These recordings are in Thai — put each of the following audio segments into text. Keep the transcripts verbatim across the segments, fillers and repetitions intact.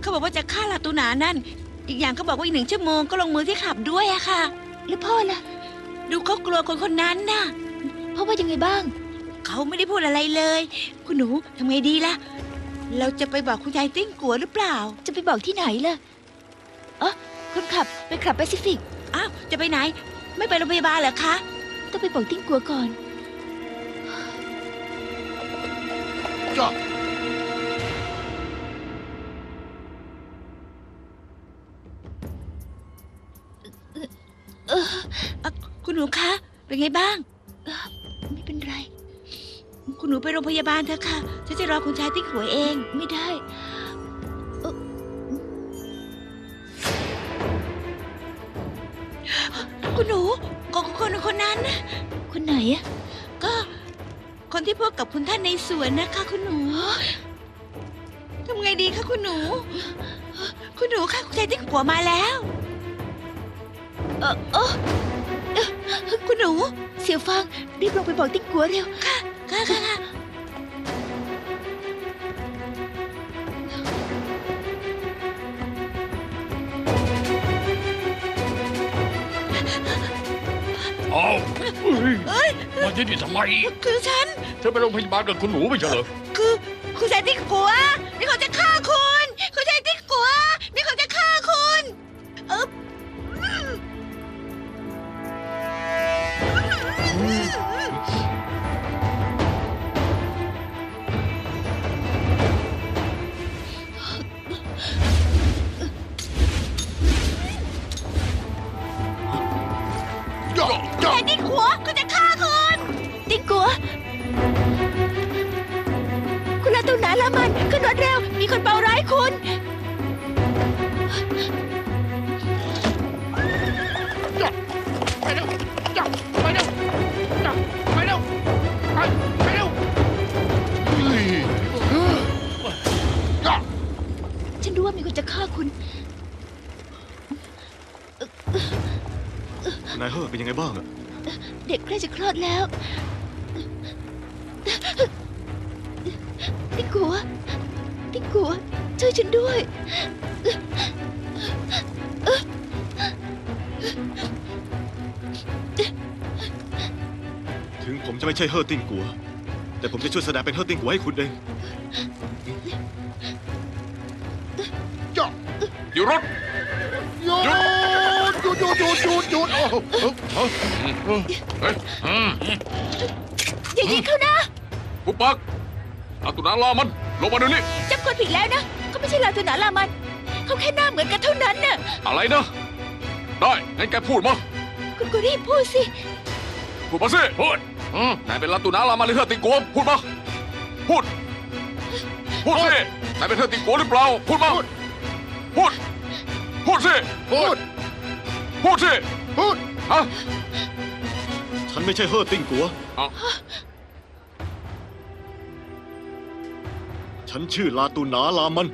เขาบอกว่าจะฆ่าลาตูหนานั่นอีกอย่างเขาบอกว่าอีกหนึ่งชั่วโมงก็ลงมือที่ขับด้วยอะค่ะแล้วพ่อล่ะดูเขากลัวคนคนนั้นน่ะพ่อว่ายังไงบ้างเขาไม่ได้พูดอะไรเลยคุณหนูทำไงดีล่ะเราจะไปบอกคุณยายติ้งกัวหรือเปล่าจะไปบอกที่ไหนล่ะอ๋อคนขับไปขับแปซิฟิกอ้าวจะไปไหนไม่ไปโรงพยาบาลเหรอคะต้องไปบอกติ้งกัวก่อนจ้าเออคุณหนูคะเป็นไงบ้างไม่เป็นไรคุณหนูไปโรงพยาบาลเถอะค่ะฉันจะรอคุณชายติ้งกัวเองไม่ได้คุณหนูคนคนคนนั้นคนไหนอะก็คนที่พูดกับคุณท่านในสวนนะคะคุณหนูทำไงดีคะคุณหนูคุณหนูค่ะคุณชายติ้งกัวมาแล้วเออเออคุณหนูเสี่ยวฟางรีบลงไปบอกติ้งกัวเร็วค่ะค่ะค่ะเอาเฮ้ยมาที่นี่ทำไมคือฉันเธอไปโรงพยาบาลกับคุณหนูไม่ใช่เหรอคือคุณชายติ้งกัวมีคนจะฆ่าคุณคุณชายติ้งกัวมีคนจะฆ่าคุณเออแค่ติ้งกัวเขาจะฆ่าคุณติ้งกัวคุณลาตูหนาละมันขึ้นรถเร็วมีคนเป่าร้ายคุณไปเร็วจ้าไปเร็วจ้าไปเร็วไปไปเร็วจ้าฉันรู้ว่ามีคนจะฆ่าคุณนายเฮอเป็นยังไงบ้างอะเด็กใกล้จะคลอดแล้วติ๊กกัวติ๊กกัวช่วยฉันด้วยถึงผมจะไม่ใช่เฮอติ้งกัวแต่ผมจะช่วยแสดงเป็นเฮอติ้งกัวให้คุณเองจ้าหยุดรถหยุดหยุดหยุดหยุดหยุดหยุดโอ้โหเฮ้ยอย่ายิงเขานะปุบปักลาตุนาลามันลงมาเดี๋ยวนี้จับคนผิดแล้วนะเขาไม่ใช่ลาตูนาลามันเขาแค่หน้าเหมือนกันเท่านั้นน่ะอะไรนะได้งั้นแกพูดมาคุณก็รีบพูดสิพูดมาสิพูดนายเป็นลาตูนาลามันหรือเธอติงกัวพูดมาพูดพูดสินายเป็นเธอติงกัวหรือเปล่าพูดมาพูดพูดสิพูดพูดสิพูดฮะฉันไม่ใช่เฮอติ้งกัวฉันชื่อลาตูนาลามัน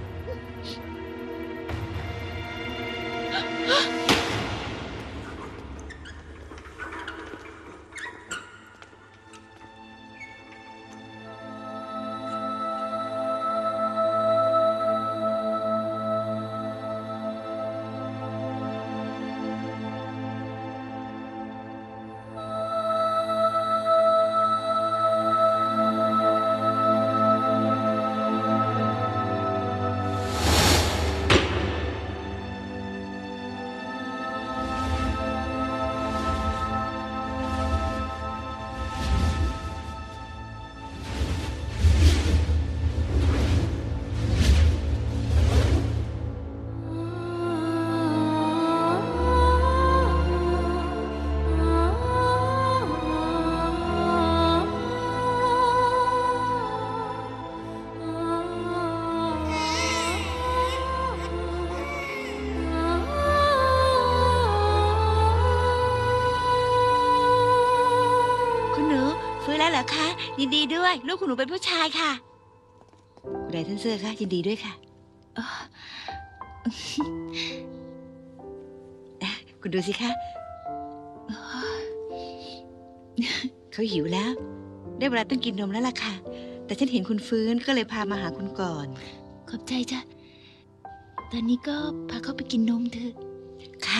เหรอคะยินดีด้วยลูกคุณหนูเป็นผู้ชายค่ะคุณนายท่านเซอร์คะยินดีด้วยค่ะคุณดูสิคะเขาหิวแล้วได้เวลาต้องกินนมแล้วล่ะค่ะแต่ฉันเห็นคุณฟื้นก็เลยพามาหาคุณก่อนขอบใจจ้ะตอนนี้ก็พาเขาไปกินนมเถอะค่ะ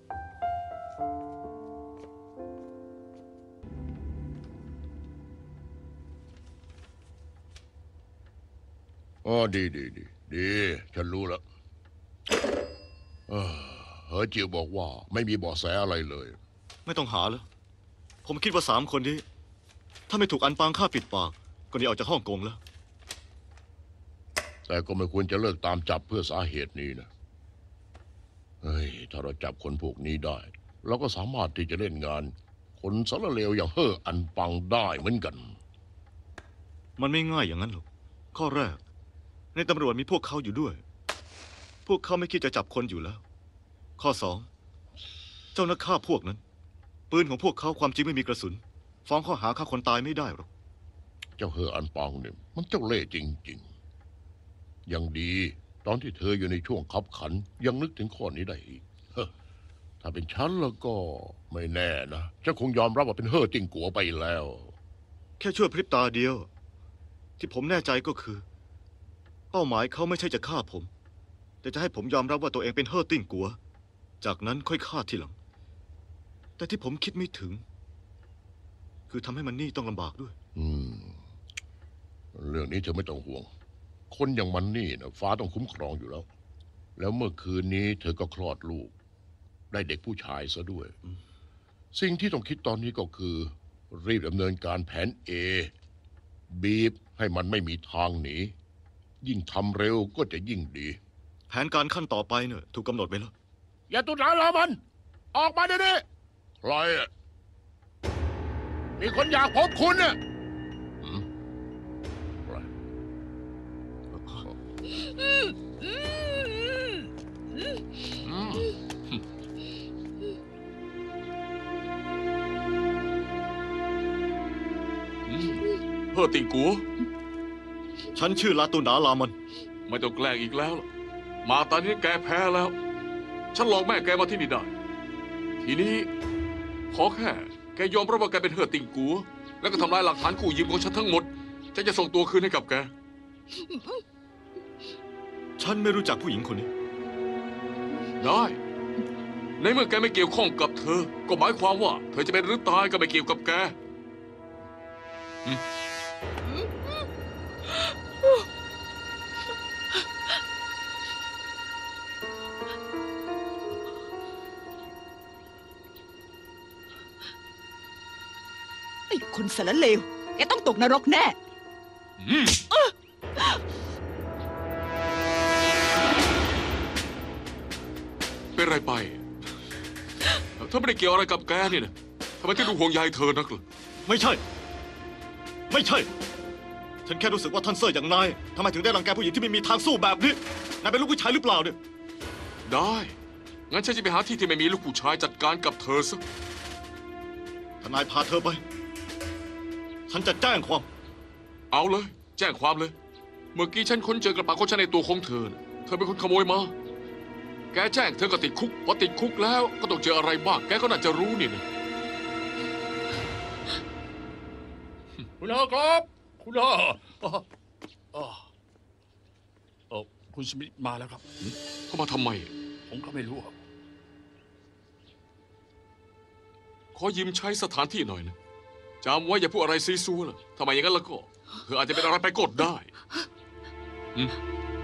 อ๋อดีดีดีดีฉันรู้แล้วเออเฮอจิวบอกว่าไม่มีเบาะแสอะไรเลยไม่ต้องหาแล้ว ผมคิดว่าสามคนนี้ ถ้าไม่ถูกอันปางฆ่าปิดปาก ก็หนีออกจากฮ่องกงแล้วแต่ก็ไม่ควรจะเลิกตามจับเพื่อสาเหตุนี้นะเฮ้ยถ้าเราจับคนพวกนี้ได้เราก็สามารถที่จะเล่นงาน คนสารเลวอย่างเฮ่ออันปังได้เหมือนกันมันไม่ง่ายอย่างนั้นหรอก ข้อแรก ในตำรวจมีพวกเขาอยู่ด้วย พวกเขาไม่คิดจะจับคนอยู่แล้ว ข้อสอง เจ้านักฆ่าพวกนั้น ปืนของพวกเขาความจริงไม่มีกระสุน ฟ้องข้อหาฆ่าคนตายไม่ได้หรอกเจ้าเฮ่ออันปังเนี่ยมันเจ้าเล่ห์จริงๆยังดีตอนที่เธออยู่ในช่วงขับขัน ยังนึกถึงข้อนี้ได้อีกเฮ้อถ้าเป็นฉันแล้วก็ไม่แน่นะฉันคงยอมรับว่าเป็นเฮ่อติ่งกัวไปแล้วแค่ชั่วพริบตาเดียว ที่ผมแน่ใจก็คือ เป้าหมายเขาไม่ใช่จะฆ่าผม แต่จะให้ผมยอมรับว่าตัวเองเป็นเฮ่อติ้งกัว จากนั้นค่อยฆ่าทีหลัง แต่ที่ผมคิดไม่ถึง คือทำให้มันนี่ต้องลำบากด้วยอืม เรื่องนี้เธอไม่ต้องห่วง คนอย่างมันนี่นะฟ้าต้องคุ้มครองอยู่แล้ว แล้วเมื่อคืนนี้เธอก็คลอดลูก ได้เด็กผู้ชายซะด้วย สิ่งที่ต้องคิดตอนนี้ก็คือ รีบดำเนินการแผน A บีบให้มันไม่มีทางหนี ยิ่งทำเร็วก็จะยิ่งดีแผนการขั้นต่อไปเนี่ยถูกกำหนดไว้แล้วอย่าตุนหาเรามัน ออกมาเดี๋ยวนี้ใครอะมีคนอยากพบคุณน่ะหืมใคร อืมเฮ่อติงกัวฉันชื่อลาตูนาลามันไม่ต้องแกล้งอีกแล้วล่ะมาตอนนี้แกแพ้แล้ว ฉันหลอกแม่แกมาที่นี่ได้ ทีนี้ ขอแค่ แกยอมรับว่าแกเป็นเฮ่อติงกัว แล้วก็ทำลายหลักฐานกู้ยืมของฉันทั้งหมด ฉันจะส่งตัวคืนให้กับแกฉันไม่รู้จักผู้หญิงคนนี้ได้ ในเมื่อแกไม่เกี่ยวข้องกับเธอ ก็หมายความว่า เธอจะเป็นหรือตายก็ไม่เกี่ยวกับแกไอ้คนสารเลว แกต้องตกนรกแน่อืมเป็นไรไปเธอไม่ได้เกี่ยวอะไรกับแกนี่นะทำไมถึงดูห่วงใยเธอนักล่ะไม่ใช่ ไม่ใช่ ฉันแค่รู้สึกว่าท่านเซอร์อย่างนายทำไมถึงได้รังแกผู้หญิงที่ไม่มีทางสู้แบบนี้ นายเป็นลูกผู้ชายหรือเปล่าเนี่ยได้ งั้นฉันจะไปหาที่ที่ไม่มีลูกผู้ชายจัดการกับเธอซะถ้านายพาเธอไป ฉันจะแจ้งความเอาเลย แจ้งความเลย เมื่อกี้ฉันค้นเจอกระเป๋าของฉันในตัวของเธอน่ะเธอเป็นคนขโมยมา แกแจ้งเธอก็ติดคุก พอติดคุกแล้วก็ต้องเจออะไรบ้าง แกก็น่าจะรู้นี่นะคุณอาครับ คุณอาเอ่อเอ่อเออคุณสมิธมาแล้วครับเข้ามาทำไมผมก็ไม่รู้ครับขอยืมใช้สถานที่หน่อยนะจำไว้อย่าพูดอะไรซีซัวล่ะทำไมอย่างนั้นแล้วก็เธออาจจะเป็นอะไรไปกดได้อืม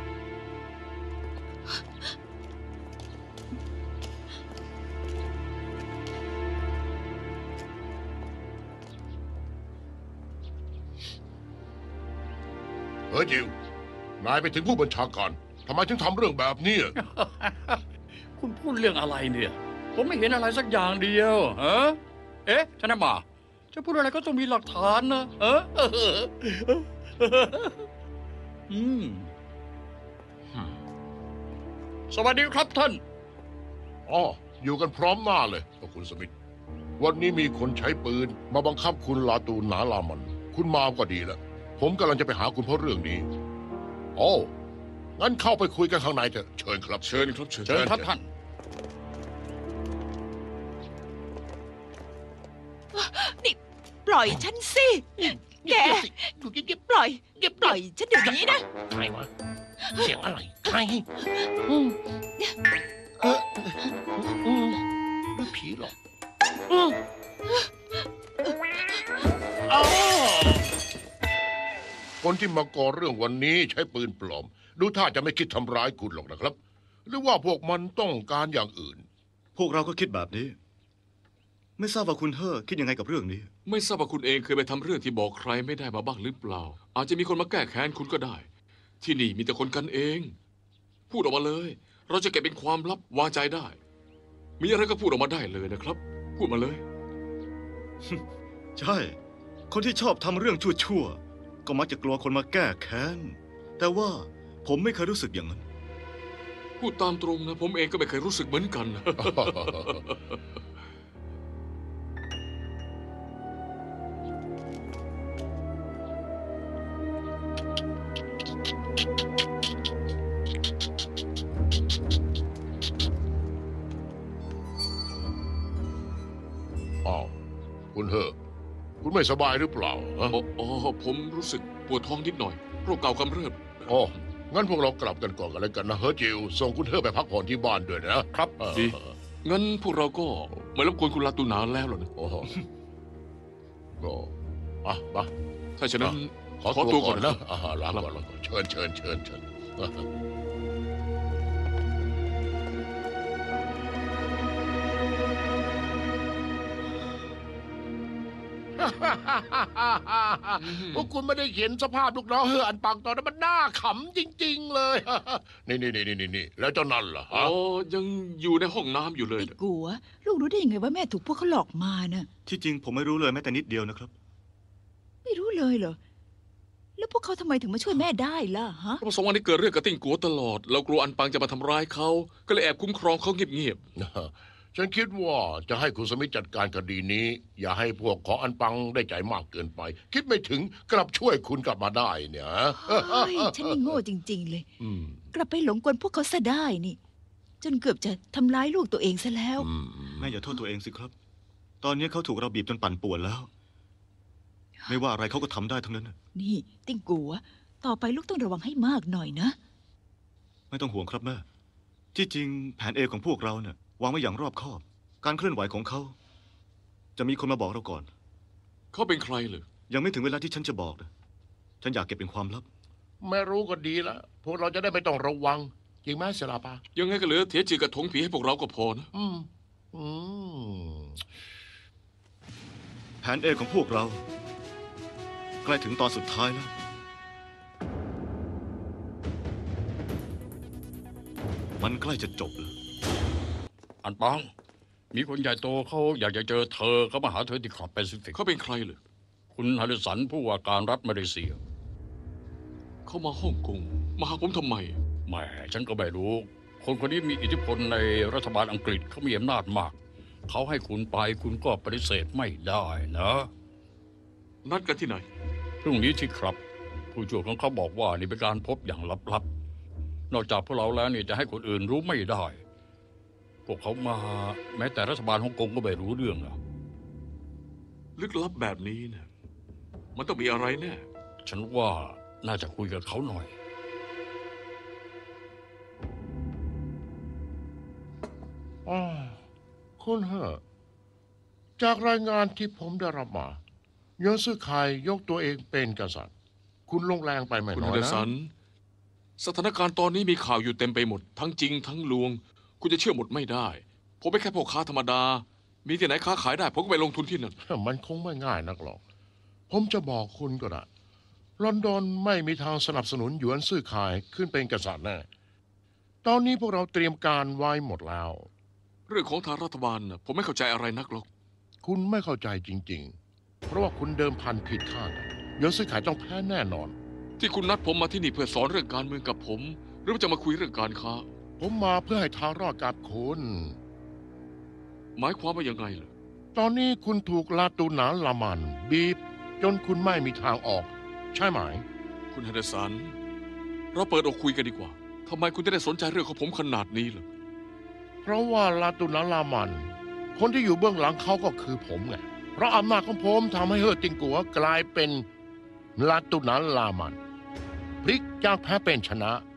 เฮ้ยจิว นายไปถึงผู้บัญชาการทำไมถึงทำเรื่องแบบนี้อะคุณพูดเรื่องอะไรเนี่ย ผมไม่เห็นอะไรสักอย่างเดียวฮะเอ๊ะท่านนายมาจะพูดอะไรก็ต้องมีหลักฐานนะเอออืมสวัสดีครับท่านอ๋อ อยู่กันพร้อมหน้าเลยกับคุณสมิธวันนี้มีคนใช้ปืนมาบังคับคุณลาตูนหนาลามัน คุณมาก็ดีแล้ว ผมกำลังจะไปหาคุณเพราะเรื่องนี้โอ้งั้นเข้าไปคุยกันข้างในเถอะ เชิญครับเชิญครับเชิญเชิญครับท่านนี่ปล่อยฉันสิ แกอยู่เงียบปล่อย แกปล่อยฉันเดี๋ยวนี้นะๆใครวะเสียงอะไรใครอืมเอออืมไม่ผีหรอกอืมอ้าวคนที่มาก่อเรื่องวันนี้ใช้ปืนปลอม ดูท่าจะไม่คิดทำร้ายคุณหรอกนะครับ หรือว่าพวกมันต้องการอย่างอื่นพวกเราก็คิดแบบนี้ ไม่ทราบว่าคุณเฮอคิดยังไงกับเรื่องนี้ไม่ทราบว่าคุณเองเคยไปทำเรื่องที่บอกใครไม่ได้มาบ้างหรือเปล่า อาจจะมีคนมาแก้แค้นคุณก็ได้ ที่นี่มีแต่คนกันเอง พูดออกมาเลย เราจะเก็บเป็นความลับวางใจได้ มีอะไรก็พูดออกมาได้เลยนะครับ พูดมาเลยใช่ คนที่ชอบทำเรื่องชั่วๆก็มักจะกลัวคนมาแก้แค้น แต่ว่าผมไม่เคยรู้สึกอย่างนั้นพูดตามตรงนะ ผมเองก็ไม่เคยรู้สึกเหมือนกันอ้าวคุณเฮอคุณไม่สบายหรือเปล่าฮะอ๋ออ๋อผมรู้สึกปวดท้องนิดหน่อย โรคเก่ากำเริบอ๋องั้นพวกเรากลับกันก่อนกันแล้วกันนะเฮอจิวส่งคุณเฮอไปพักผ่อนที่บ้านด้วยนะครับเออดี งั้นพวกเราก็ไม่รบกวนคุณลาตูนาแล้วหรอกนะโอ้โหก็อ่ะมาถ้าฉะนั้นขอขอตัตัววก่ก่ออน นนะนะอ่าลาก่อนลาก่อนเชิญเชิญเชิญเชิญ พวกคุณไม่ได้เห็นสภาพลูกน้องเฮออันปังตอนนั้นมันน่าขำจริง ๆ เลย นี่นี่นี่นี่นี่แล้วเจ้านั่นล่ะอ๋ฮะอ ยังอยู่ในห้องน้ำอยู่เลยไอ้กัว ลูกรู้ได้ยังไงว่าแม่ถูกพวกเขาหลอกมาน่ะที่จริงผมไม่รู้เลยแม้แต่นิดเดียวนะครับไม่รู้เลยเหรอ แล้วพวกเขาทำไมถึงมาช่วยแม่ได้ล่ะฮะเพราะสองวันนี้เกิดเรื่องกับติ้งกัวตลอด เรากลัวอันปังจะมาทำร้ายเขา ก็เลยแอบคุ้มครองเขาเงียบฉันคิดว่าจะให้คุณสมิธจัดการคดีนี้ อย่าให้พวกของอันปังได้ใจมากเกินไป คิดไม่ถึงกลับช่วยคุณกลับมาได้เนี่ยเฮ้ย ฉันนี่โง่จริง ๆ เลยอืมกลับไปหลงกลพวกเขาซะได้นี่ จนเกือบจะทำร้ายลูกตัวเองซะแล้วอืมแม่อย่าโทษตัวเองสิครับ ตอนนี้เขาถูกเราบีบจนปั่นป่วนแล้ว ไม่ว่าอะไรเขาก็ทำได้ทั้งนั้นน่ะนี่ติ้งกัว ต่อไปลูกต้องระวังให้มากหน่อยนะไม่ต้องห่วงครับแม่ ที่จริงแผนเอของพวกเราเนี่ยวางไว้อย่างรอบคอบ การเคลื่อนไหวของเขา จะมีคนมาบอกเราก่อนๆ เขาเป็นใครเลยยังไม่ถึงเวลาที่ฉันจะบอกนะฉันอยากเก็บเป็นความลับไม่รู้ก็ดีแล้วพวกเราจะได้ไม่ต้องระวัง จริงไหมเสยลาปายังไงก็เหลือเถียจือกับถงผีให้พวกเราก็พอนะอืม อืมแผนเอของพวกเรา ใกล้ถึงตอนสุดท้ายแล้ว มันใกล้จะจบแล้วอันปัง มีคนใหญ่โตเขาอยากจะเจอเธอเขามาหาเธอที่คลับแปซิฟิกเขาเป็นใครเลยคุณฮาริสันผู้ว่าการรัฐมาเลเซียเขามาฮ่องกง มาหาผมทำไมแหมฉันก็ไม่รู้ คนคนนี้มีอิทธิพลในรัฐบาลอังกฤษเขามีอำนาจมาก เขาให้คุณไปคุณก็ปฏิเสธไม่ได้นะนัดกันที่ไหนพรุ่งนี้ที่ครับ ผู้ช่วยของเขาบอกว่านี่เป็นการพบอย่างลับๆ นอกจากพวกเราแล้วนี่จะให้คนอื่นรู้ไม่ได้ พวกเขามาแม้แต่รัฐบาลฮ่องกงก็ไม่รู้เรื่องนะลึกลับแบบนี้นะมันต้องมีอะไรแน่ฉันว่าน่าจะคุยกับเขาหน่อยอ๋อคุณเฮอจากรายงานที่ผมได้รับมาเยอนซื่อไคยกตัวเองเป็นกษัตริย์ คุณลงแรงไปไหมคุณน้อเดยสันะน สถานการณ์ตอนนี้มีข่าวอยู่เต็มไปหมด ทั้งจริงทั้งลวง คุณจะเชื่อหมดไม่ได้ ผมเป็นแค่พ่อค้าธรรมดา มีที่ไหนค้าขายได้ผมก็ไปลงทุนที่นั่นมันคงไม่ง่ายนักหรอก ผมจะบอกคุณก็ได้ลอนดอนไม่มีทางสนับสนุนหยวนซื่อไคายขึ้นเป็นกษัตริย์แน่ตอนนี้พวกเราเตรียมการไว้หมดแล้วเรื่องของทางรัฐบาลน่ะผมไม่เข้าใจอะไรนักหรอกคุณไม่เข้าใจจริง ๆ เพราะว่าคุณเดิมพันผิดคาดหยวนซื่อไคายต้องแพ้แน่นอนที่คุณนัดผมมาที่นี่เพื่อสอนเรื่องการเมืองกับผม หรือว่าจะมาคุยเรื่องการค้าผมมาเพื่อให้ทางรอดกับคุณหมายความว่ายังไงล่ะตอนนี้คุณถูกลาตูหนานละมัน บีบ จนคุณไม่มีทางออก ใช่ไหมคุณเฮเดสัน เราเปิดอกคุยกันดีกว่าทำไมคุณจะได้สนใจเรื่องของผมขนาดนี้ล่ะเพราะว่าลาตูหนานละมัน คนที่อยู่เบื้องหลังเขาก็คือผมไงเพราะอำนาจของผมทำให้เฮอติงกัวกลายเป็นลาตูหนานละมันพลิกจากแพ้เป็นชนะ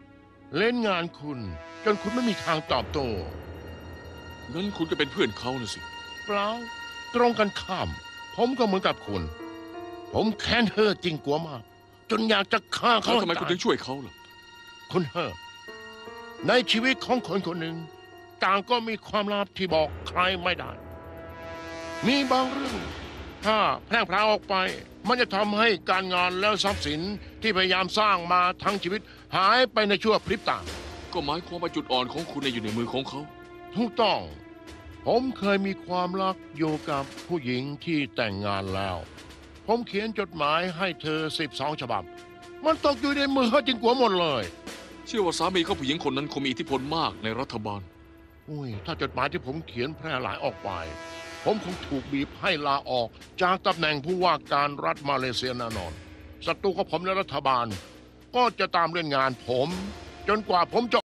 เล่นงานคุณ จนคุณไม่มีทางตอบโต้งั้นคุณก็เป็นเพื่อนเขาน่ะสิเปล่าตรงกันข้าม ผมก็เหมือนกับคุณ ผมแค้นเธอจริงกลัวมาก จนอยากจะฆ่าเขาแล้วทำไมให้คุณตายถึงช่วยเขาล่ะคุณเฮอในชีวิตของคนคนหนึ่ง ต่างก็มีความลับที่บอกใครไม่ได้ มีบางเรื่อง ถ้าแพร่งพราวออกไป มันจะทำให้การงานและทรัพย์สินที่พยายามสร้างมาทั้งชีวิตหายไปในชั่วพริบตาก็หมายความว่าจุดอ่อนของคุณเนี่ยอยู่ในมือของเขาถูกต้อง ผมเคยมีความรักอยู่กับผู้หญิงที่แต่งงานแล้ว ผมเขียนจดหมายให้เธอสิบสองฉบับ มันตกอยู่ในมือเขาจริงกว่าหมดเลยเชื่อว่าสามีเขาผู้หญิงคนนั้นคงมีอิทธิพลมากในรัฐบาลอุ้ย ถ้าจดหมายที่ผมเขียนแพร่หลายออกไป ผมคงถูกบีบให้ลาออกจากตำแหน่งผู้ว่าการรัฐมาเลเซียแน่นอน ศัตรูของผมในรัฐบาล ก็จะตามเล่นงานผม จนกว่าผมจะ